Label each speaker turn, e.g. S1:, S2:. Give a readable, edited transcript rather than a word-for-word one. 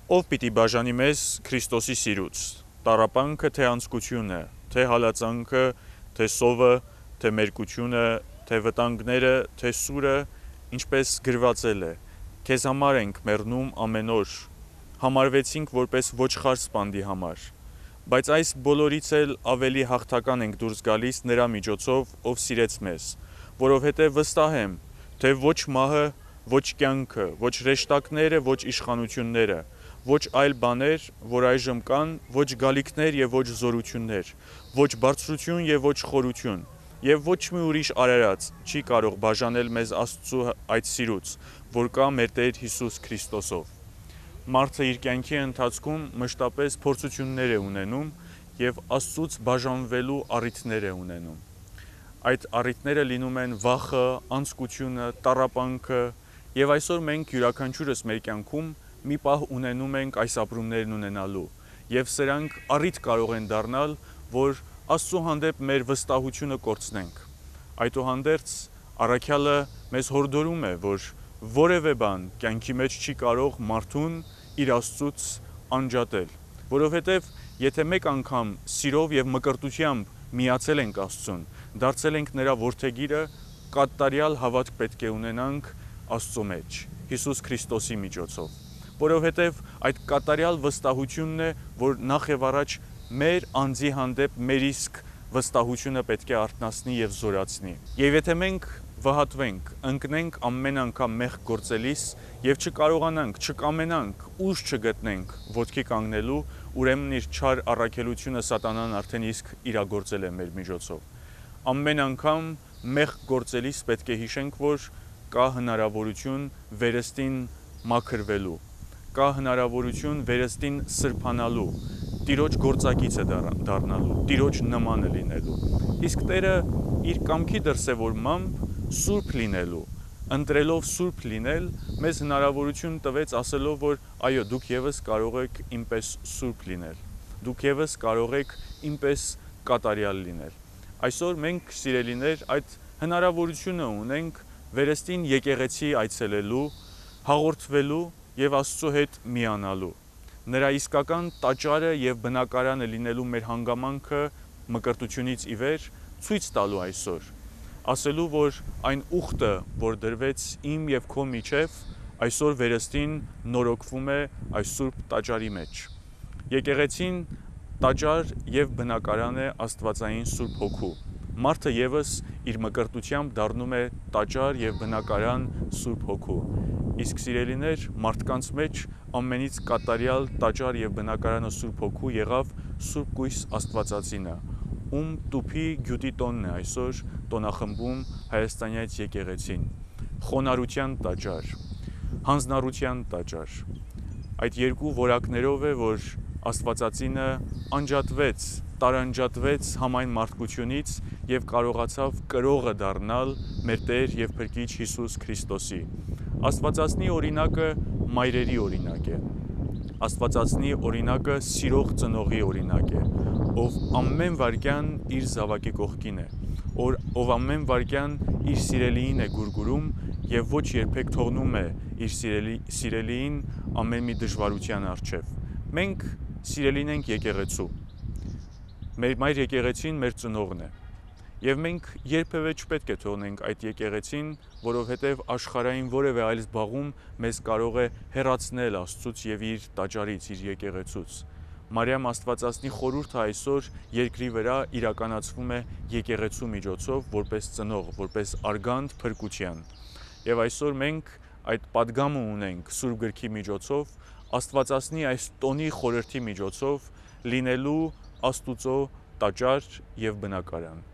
S1: Ով պիտի բաժանի մեզ Քրիստոսի սիրուց, տառապանքը թե անձկությունը, թե հալածանքը, թե սովը, թե մերկությունը, թե վտանգները, թե սուրը, ինչպես գրվածել է, քեզ համար ենք մեռնում ամեն օր, համարվեցինք որպես ոչխար սպանդի համար, բայց այս բոլորից էլ ավելի հաղթական ենք դուրս գալիս նրա միջոցով, ով սիրեց մեզ, որովհետև վստահ եմ, թե ոչ մահը, ոչ կյանքը, ոչ հրեշտակները, ոչ իշխանությունները, ոչ այլ բաներ, որ այժմ կան, ոչ գալիքներ եւ ոչ զորություններ, ոչ բարձրություն եւ ոչ խորություն, եւ ոչ մի ուրիշ արարած չի կարող բաժանել մեզ Աստծո այդ սիրուց, որ կա մեր Տեր Հիսուս Քրիստոսով։ Մարդը իր կյանքի ընթացքում մշտապես փորձություններ է ունենում եւ Աստծուց բաժանվելու առիթներ է ունենում։ Այդ առիթները լինում են վախը, անձկությունը, տառապանքը, եւ այսօր մենք յուրաքանչյուրս մեր կյանքում մի պահ ունենում ենք այս ապրումներն ունենալու, եւ սրանք առիթ կարող են դառնալ, որ Աստծո հանդեպ մեր վստահությունը կորցնենք։ Այդուհանդերձ առաքյալը մեզ հորդորում է, որ որևէ բան կյանքի մեջ չի կարող մարդուն իր Աստծուց անջատել, որովհետև եթե մեկ անգամ սիրով եւ մկրտությամբ միացել ենք Աստծուն, դարձել ենք նրա որդեգիրը, կատարյալ հավատք պետք է ունենանք Աստծո մեջ, Հիսուս Քրիստոսի միջոցով, որովհետև այդ կատարյալ վստահությունն է, որ նախ եւ առաջ մեր անձի հանդեպ մեր իսկ վստահությունը պետք է արթնացնի եւ զորացնի։ Եվ եթե մենք վհատվենք, ընկնենք ամեն անգամ մեղք գործելիս եւ չկարողանանք, չկամենանք, ուժ չգտնենք ոտքի կանգնելու, ուրեմն իր չար առաքելությունը սատանան արդեն իսկ իրագործել է մեր միջոցով։ Ամեն անգամ մեղք գործելիս պետք է հիշենք, որ կա հնարավորություն վերստին մաքրվելու, կա հնարավորություն վերստին սրբանալու, Տիրոջ գործակիցը դառնալու, Տիրոջ նմանը լինելու։ Իսկ Տերը իր կամքի դրսևորմամբ սուրբ լինելու, ընտրելով սուրբ լինել, մեզ հնարավորություն տվեց ասելով, որ այո, դուք եւս կարող եք ինպես սուրբ լինել, դուք եւս կարող եք ինպես կատարյալ լինել։ Այսօր մենք, սիրելիներ, այդ հնարավորությունը ունենք վերստին եկեղեցի այցելելու, հաղորդվելու եւ Աստծո հետ միանալու։ Նրա իսկական տաճարը եւ բնակարանը լինելու մեր հանգամանքը մկրտությունից ի վեր ցույց տալու այսօր, ասելու, որ այն ուխտը, որ դրվեց իմ եւ քո միջև, այսօր վերստին նորոգվում է այս սուրբ տաճարի մեջ։ Եկեղեցին տաճար եւ բնակարան է Աստվածային Սուրբ Հոգու։ Մարդը եւս իր մկրտությամբ դառնում է տաճար եւ բնակարան Սուրբ Հոգու։ Իսկ սիրելիներ, մարդկանց մեջ ամենից կատարյալ տաճար եւ բնակարանը Սուրբ Հոգու եղավ Սուրբ Կույս Աստվածածինը, ում տուփի գյուտի տոնն է այսօր տոնախմբում Հայաստանյաց եկեղեցին։ Խոնարհության տաճար, հանձնառության տաճար։ Այդ երկու որակներով է, որ Աստվածածինը անջատվեց, տարանջատվեց համայն մարդկությունից եւ կարողացավ կրողը դառնալ մեր Տեր եւ Փրկիչ Հիսուս Քրիստոսի։ Աստվածածնի օրինակը մայրերի օրինակ է։ Աստվածածնի օրինակը սիրող ծնողի օրինակ է, ով ամեն վայրկյան իր զավակի կողքին է, ով ամեն վայրկյան իր սիրելիին է գուրգուրում եւ ոչ երբեք թողնում է իր սիրելիին ամեն մի դժվարության առջև։ Մենք սիրելին ենք եկեղեցու։ Մեր մայր եկեղեցին մեր ծնողն է։ Եվ մենք երբևէ չպետք է թողնենք այդ եկեղեցին, որովհետև աշխարհային որևէ այլ զբաղում մեզ կարող է հեռացնել Աստծուց եւ իր տաճարից, իր եկեղեցուց։ Մարիամ Աստվածածնի խորհուրդը այսօր երկրի վրա իրականացվում է եկեղեցու միջոցով, որպես ծնող, որպես արգանդ փրկության։ Եվ այսօր մենք այդ պատգամը ունենք Սուրբ Գրքի միջոցով, Աստվածածնի այս տոնի խորհրդի միջոցով լինելու Աստուծո տաճար եւ բնակարան։